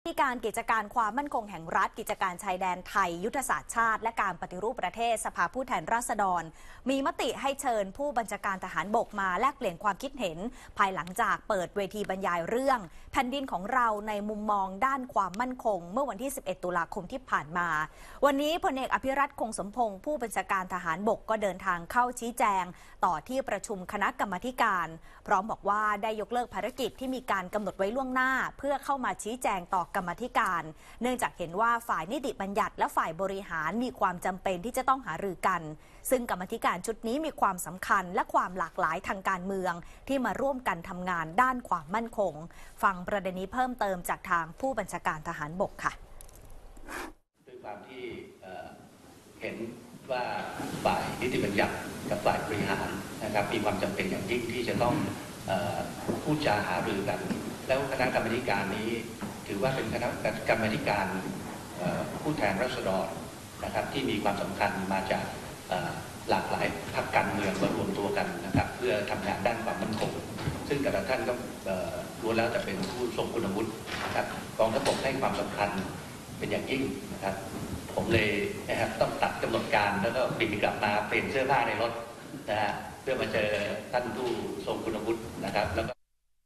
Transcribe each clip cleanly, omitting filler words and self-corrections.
ที่การกิจการความมั่นคงแห่งรัฐกิจการชายแดนไทยยุทธศาสตร์ชาติและการปฏิรูปประเทศสภาผู้แทนราษฎรมีมติให้เชิญผู้บัญชาการทหารบกมาแลกเปลี่ยนความคิดเห็นภายหลังจากเปิดเวทีบรรยายเรื่องแผ่นดินของเราในมุมมองด้านความมั่นคงเมื่อวันที่ 11 ตุลาคมที่ผ่านมาวันนี้พลเอกอภิรัตน์คงสมพงษ์ผู้บัญชาการทหารบกก็เดินทางเข้าชี้แจงต่อที่ประชุมคณะกรรมาการพร้อมบอกว่าได้ยกเลิกภารกิจที่มีการกำหนดไว้ล่วงหน้าเพื่อเข้ามาชี้แจงต่อกรรมาการเนื่องจากเห็นว่าฝ่ายนิติบัญญัติและฝ่ายบริหารมีความจำเป็นที่จะต้องหารือกันซึ่งกรรมาการชุดนี้มีความสำคัญและความหลากหลายทางการเมืองที่มาร่วมกันทำงานด้านความมั่นคงฟังประเด็นนี้เพิ่มเติมจากทางผู้บัญชาการทหารบกค่ะด้วยความที่เห็นว่าฝ่ายนิติบัญญัติกับฝ่ายบริหารนะครับมีความจำเป็นอย่างยิ่งที่จะต้องพูดจาหารือกันแล้วคณะกรรมาการนี้ถือว่าเป็นคณะกรรมาการผู้แทนราษฎรนะครับที่มีความสำคัญมาจากหลากหลายพรรคการเมืองมารวมตัวกันนะครับเพื่อทำงานด้านความมั่นคงซึ่งแต่ละท่านก็ล้วนแล้วแต่เป็นผู้ทรงคุณวุฒินะครับกองทัพบกให้ความสำคัญเป็นอย่างยิ่งนะครับผมเลยนะครับต้องตัดกำหนดการแล้วก็บินกลับมาเปลี่ยนเสื้อผ้าในรถนะฮะเพื่อมาเจอท่านผู้ทรงคุณวุฒินะครับแล้วก็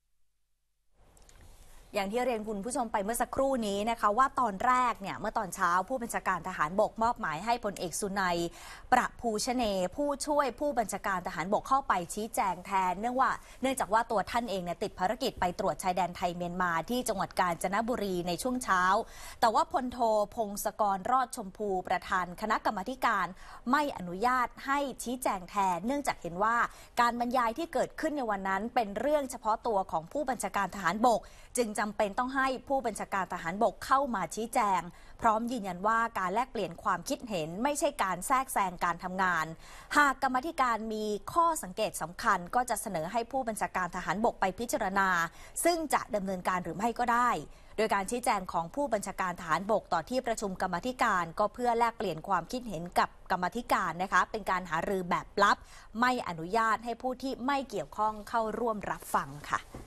อย่างที่เรียนคุณผู้ชมไปเมื่อสักครู่นี้นะคะว่าตอนแรกเนี่ยเมื่อตอนเช้าผู้บัญชาการทหารบกมอบหมายให้พลเอกสุนัยประภูชเนผู้ช่วยผู้บัญชาการทหารบกเข้าไปชี้แจงแทนเนื่องจากว่าตัวท่านเองเนี่ยติดภารกิจไปตรวจชายแดนไทยเมียนมาที่จังหวัดกาญจนบุรีในช่วงเช้าแต่ว่าพลโทพงศกรรอดชมพูประธานคณะกรรมาการไม่อนุญาตให้ชี้แจงแทนเนื่องจากเห็นว่าการบรรยายที่เกิดขึ้นในวันนั้นเป็นเรื่องเฉพาะตัวของผู้บัญชาการทหารบกจึงจำเป็นต้องให้ผู้บัญชาการทหารบกเข้ามาชี้แจงพร้อมยืนยันว่าการแลกเปลี่ยนความคิดเห็นไม่ใช่การแทรกแซงการทำงานหากกรรมาธิการมีข้อสังเกตสำคัญก็จะเสนอให้ผู้บัญชาการทหารบกไปพิจารณาซึ่งจะดำเนินการหรือไม่ก็ได้โดยการชี้แจงของผู้บัญชาการทหารบกต่อที่ประชุมกรรมาธิการก็เพื่อแลกเปลี่ยนความคิดเห็นกับกรรมาธิการนะคะเป็นการหารือแบบลับไม่อนุญาตให้ผู้ที่ไม่เกี่ยวข้องเข้าร่วมรับฟังค่ะ